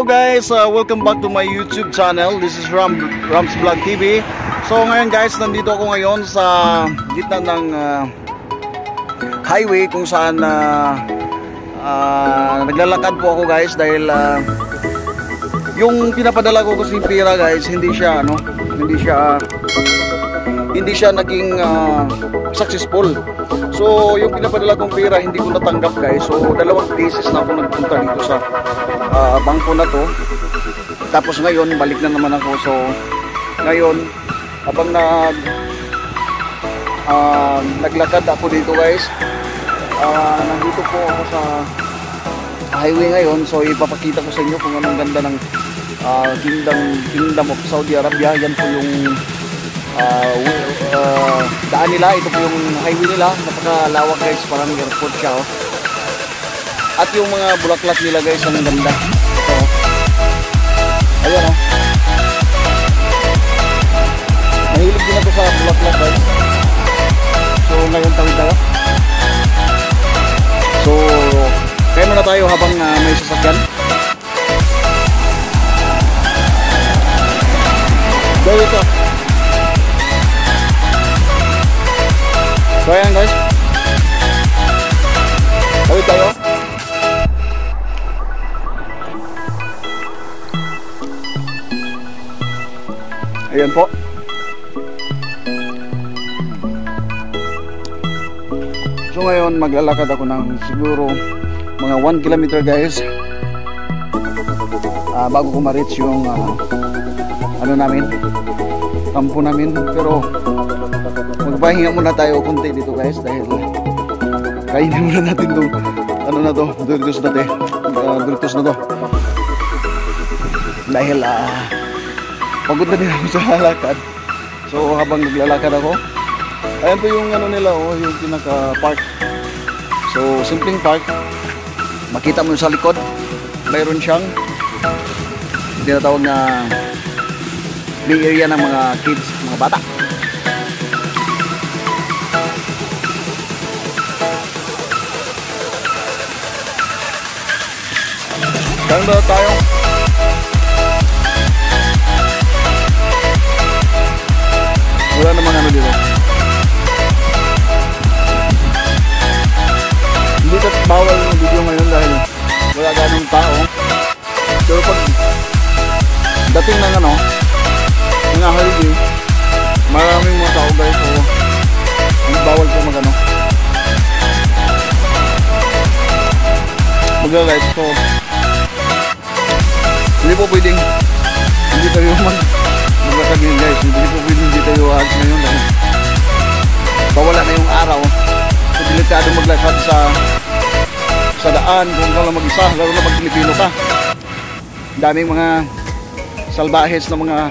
guys, welcome back to my YouTube channel. This is Rams Vlog TV. So ngayon guys, nandito ako ngayon sa gitna ng highway kung saan naglalakad po ako guys dahil yung pinapadala ko kasi pera guys, hindi siya naging successful. So yung pinapadala kong pera hindi ko natanggap guys. So dalawang beses na ako nagpunta dito sa bangko na to. Tapos ngayon balik na naman ako. So ngayon habang naglakad ako dito guys, nandito po ako sa highway ngayon. So ipapakita ko sa inyo kung anong ganda ng Kingdom of Saudi Arabia. Yan po yung daan nila. Ito po yung highway nila. Napakalawak guys, parang airport siya oh. At yung mga bulaklak nila guys, ang ganda. So ayan oh, mahilig din ako sa bulaklak guys. So ngayon tawid tayo. So kaya muna tayo habang may sasakyan. Go dito. So ayan guys, tawid tayo. Ayan po. So ngayon maglalakad ako ng siguro mga 1 kilometer guys, bago ko ma-reach yung kampo namin. Pero magpahinga muna tayo kunti dito guys dahil kainin muna natin itong Doritos na to dahil pagod na din ako sa lakad. So habang naglalakad ako, ayan po yung nila oh, yung pinaka-park. So simpleng park. Makita mo sa likod, mayroon siyang tinatawag na play area ng mga kids, mga bata. Saan ba tayo? Wala namang ano dito. Hindi ito bawal yung video ngayon dahil wala ganong tao. Pero pag dating ng mga holiday, maraming mga tao guys. So bawal po mag-live. So hindi po pwedeng hindi tayo maglakad ngayon guys. Hindi po pwedeng hindi tayo ads ngayon dahil bawala na yung araw. So delikado maglakad sa daan kung ka lang mag-isa, lalo na pag Pilipino ka. Daming mga salbahes na mga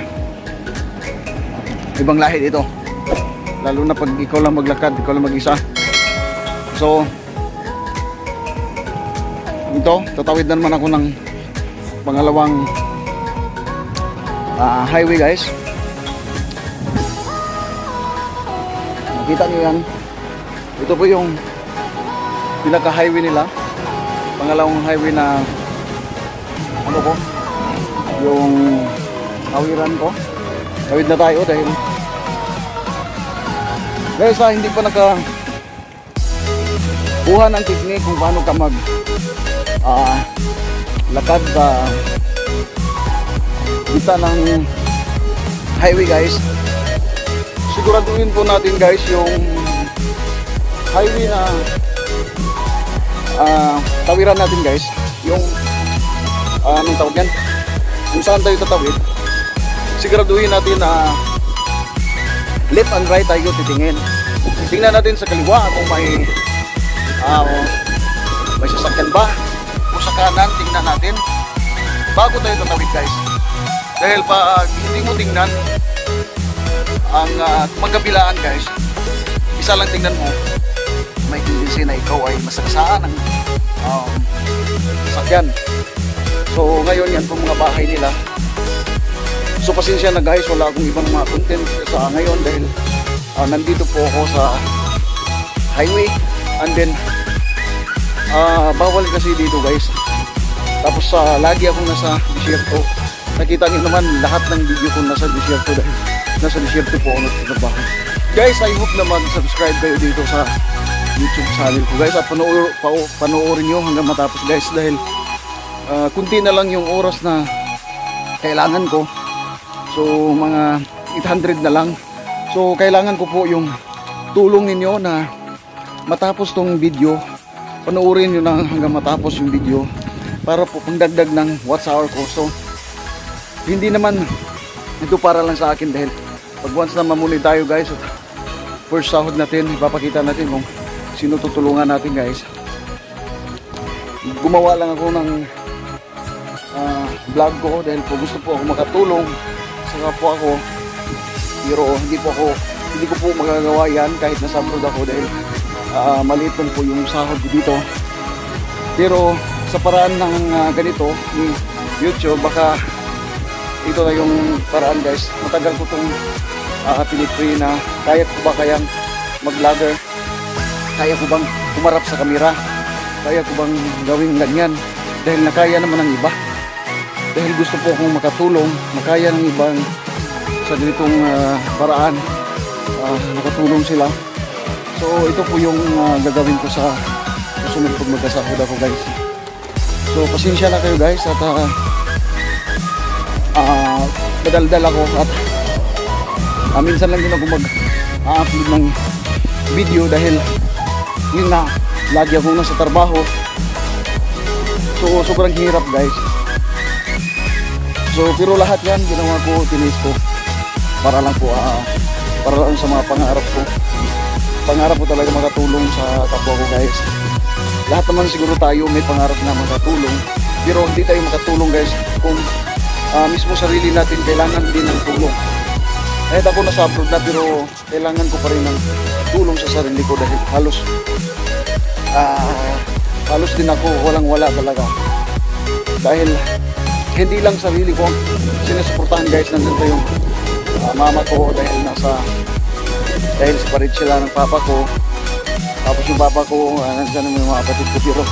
ibang lahi dito, lalo na pag ikaw lang maglakad, ikaw lang mag-isa. So ito, tatawid na naman ako ng pangalawang highway guys. Nakita nyo yan, ito po yung pinaka highway nila, pangalawang highway na yung kawiran ko. Tawid na tayo dahil guys hindi pa nakakuha ng technique kung paano ka lakad sa gitna ng highway guys. Siguraduhin po natin guys yung highway na tawiran natin guys, yung anong tawag yan, kung saan tayo tatawid. Siguraduhin natin na left and right tayo titingin. Tingnan natin sa kaliwa kung may sasakyan ba, o sa kanan tingnan natin bago tayo tatawid guys. Dahil pag hindi mo tingnan ang magkabilaan guys, isa lang tingnan mo, may tendency na ikaw ay masakasaan ng sasakyan. So ngayon yan po mga bahay nila. So pasensya na guys, wala akong ibang mga content sa ngayon dahil nandito po ako sa highway. And then bawal kasi dito guys Tapos lagi akong nasa disyerto. Nakita niyo naman lahat ng video ko nasa disyerto dahil nasa disyerto po ako nagtatrabaho. Guys, I hope na mag-subscribe kayo dito sa YouTube channel ko guys, at panoorin nyo hanggang matapos guys, dahil kunti na lang yung oras na kailangan ko. So mga 800 na lang. So kailangan ko po yung tulong ninyo na matapos tong video. Panoorin nyo na hanggang matapos yung video para po pangdagdag ng watch hour ko. So hindi naman ito para lang sa akin, dahil pag once na mamuli tayo guys, first sahod natin, ipapakita natin kung sino tutulungan natin guys. Gumawa lang ako ng vlog ko dahil po gusto po ako makatulong sa kapwa ko, pero hindi ko po magagawa yan kahit nasa abroad ako, dahil maliit lang po yung sahod ko dito. Pero sa paraan ng ganito ni YouTube, baka ito na yung paraan guys. Matagal ko itong pinipray na kaya ko ba kayang mag-vlogger, kaya ko bang umarap sa kamera, kaya ko bang gawin ganyan, dahil nakaya naman ng iba. Dahil gusto po akong makatulong, makaya ng ibang sa ganitong paraan, nakatulong sila. So ito po yung gagawin ko sa susunod pag magkasahod ako guys. So pasensya na kayo guys, at madaldal ako, at minsan lang din ako mag-upload ng video dahil yun na, lagi akong nasa trabaho. So sobrang hirap guys. So pero lahat yan ginawa ko, tinis ko para lang po para lang sa mga pangarap ko. Pangarap ko talaga makatulong sa kapwa ko guys. Lahat naman siguro tayo may pangarap na makatulong, pero hindi tayo makatulong guys kung mismo sarili natin kailangan din ng tulong. Kahit ako nasa abroad na, pero kailangan ko pa rin ng tulong sa sarili ko, dahil halos din ako walang wala talaga. Dahil hindi lang sarili ko sinusuportahan guys, nandito yung mama ko dahil separate sila ng papa ko. Tapos yung papa ko nandiyan yung mga kapatid ko, pero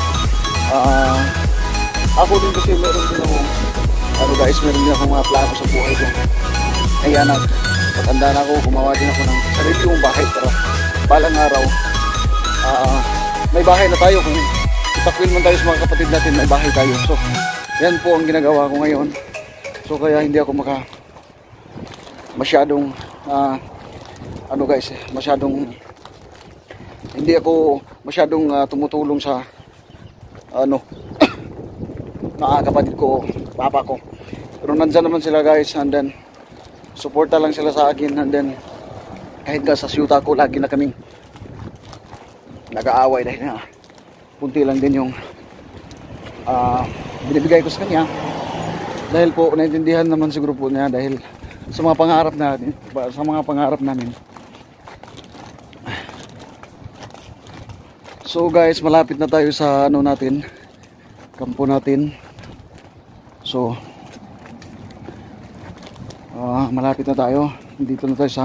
ako din kasi meron din ako mga plano sa buhay ko. Ay anak, matanda na ako, gumawa din ako ng sarili kong bahay para balang araw may bahay na tayo. Kung itakwil man tayo sa mga kapatid natin, may bahay tayo. So yan po ang ginagawa ko ngayon. So kaya hindi ako masyadong hindi ako masyadong tumutulong sa mga kapatid ko, papa ko. Pero nandyan naman sila guys, and then suporta lang sila sa akin, and then kahit sa siyuta ko lagi na kaming nag-aaway dahil punti lang din yung binibigay ko sa kanya, dahil po naintindihan naman siguro po niya dahil sa mga pangarap namin. So guys, malapit na tayo sa kampo natin. So malapit na tayo. Dito na tayo sa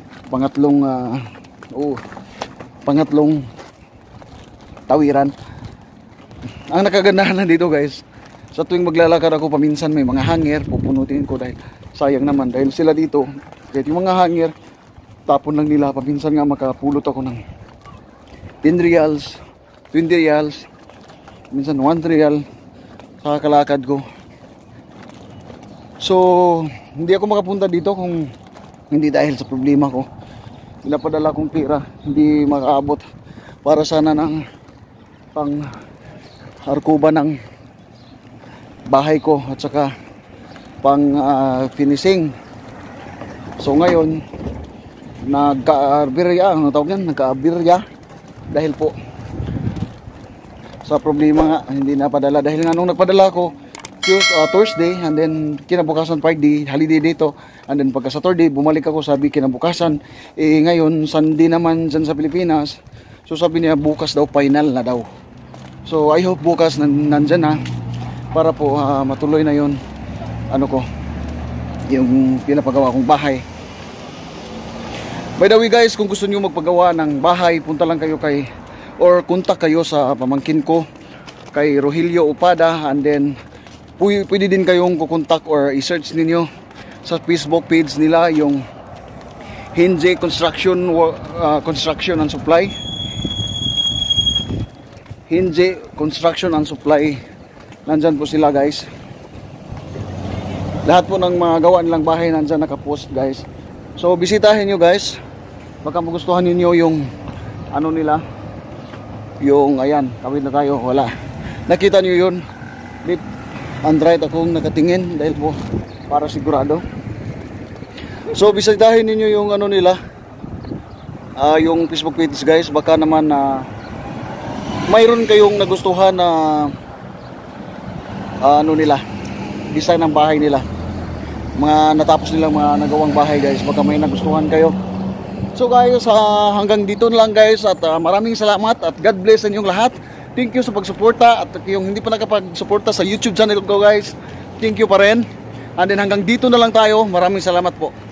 pangatlong tawiran. Ang nakagandahan na dito guys, sa tuwing maglalakad ako, paminsan may mga hanger, pupunutin ko dahil sayang naman, dahil sila dito kahit yung mga hanger tapon lang nila. Paminsan nga makapulot ako ng 10 reals, 20 reals, minsan 1 real sa kalakad ko. So hindi ako makapunta dito kung hindi dahil sa problema ko. Pinapadala kong pera, hindi makaabot para sana ng pang harkuba ng bahay ko at saka pang finishing. So ngayon nagka-abirya dahil po sa problema nga hindi napadala, dahil nga nung nagpadala ko Thursday, and then kinabukasan Friday, holiday dito, and then pagka Saturday bumalik ako, sabi kinabukasan ngayon Sunday naman dyan sa Pilipinas. So sabi niya bukas daw final na daw. So I hope bukas nandyan na para po matuloy na yun yung pinapagawa kong bahay. By the way guys, kung gusto niyo magpagawa ng bahay, punta lang kayo contact kayo sa pamangkin ko kay Rogelio Upada, and then pwede din kayong kukontak or i-search ninyo sa Facebook page nila yung Hinje Construction and Supply. Hinje Construction and Supply. Nandyan po sila guys. Lahat po ng mga gawa nilang bahay nandyan nakapost guys. So bisitahin nyo guys. Baka magustuhan ninyo yung ano nila. Yung ayan, kawin na tayo. Wala. Nakita nyo yun. Left and right akong nakatingin dahil po para sigurado. So bisitahin ninyo yung ano nila, yung Facebook page guys. Baka naman mayroon kayong nagustuhan na ano nila, design ng bahay nila, mga natapos nilang mga nagawang bahay guys. Baka may nagustuhan kayo. So guys, hanggang dito na lang guys, at maraming salamat at God bless sa inyong lahat. Thank you sa pagsuporta, at yung hindi pa nakapagsuporta sa YouTube channel ko guys, thank you pa rin. And then hanggang dito na lang tayo. Maraming salamat po.